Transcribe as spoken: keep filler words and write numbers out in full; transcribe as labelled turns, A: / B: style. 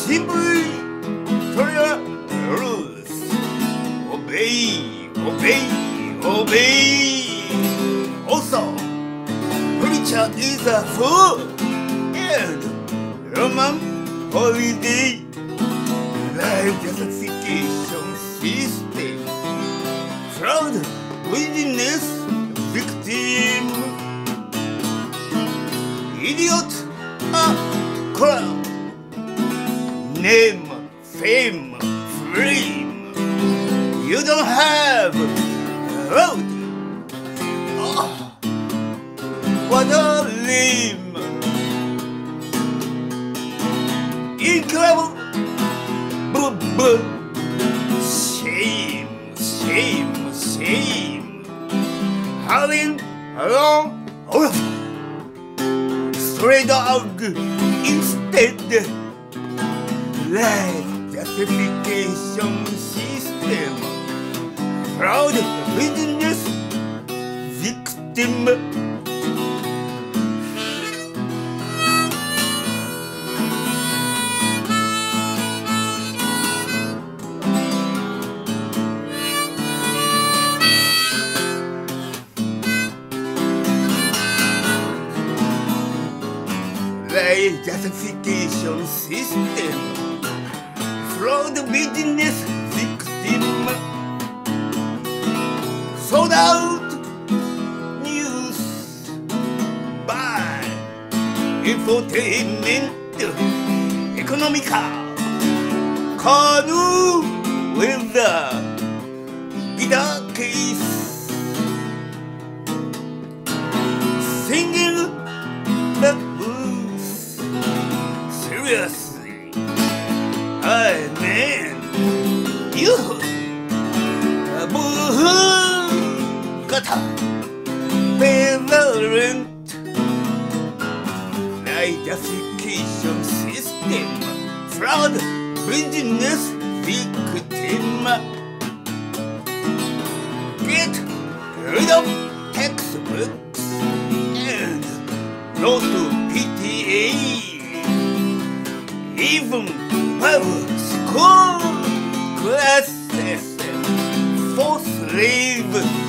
A: Simply follow rules. Obey, obey, obey. Also, preacher is a fool and Roman holiday life justification system. Fraud, witness, victim, idiot, a crowd. Name, fame, fame. You don't have road. Oh, what a lame. Incredible. Boo boo. Shame, shame, shame. Having a long stray dog instead. Life justification system. Fraud, witness, victim. Life justification system. Fraud, witness, victim. Sold out news by infotainment, economical, canoe with the bitter case, singing the blues. Seriously, I man, you boo-hoo, gutter, prevalent. Life justification system. Fraud, witness, victim. Get rid of textbooks and go to P T A. Even private school classes for slave